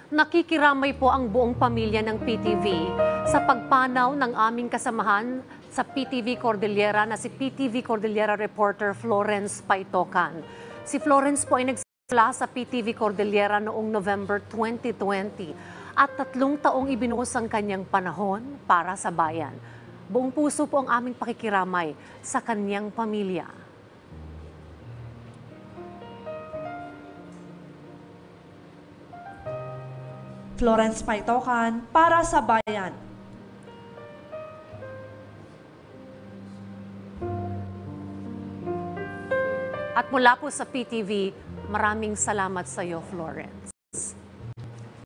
Nakikiramay po ang buong pamilya ng PTV sa pagpanaw ng aming kasamahan sa PTV Cordillera na si PTV Cordillera reporter Florence Paitocan. Si Florence po ay nagsimula sa PTV Cordillera noong November 2020 at 3 taong ibinuhos ang kanyang panahon para sa bayan. Buong puso po ang aming pakikiramay sa kanyang pamilya. Florence Paitocan para sa bayan. At mula po sa PTV, maraming salamat sa iyo, Florence.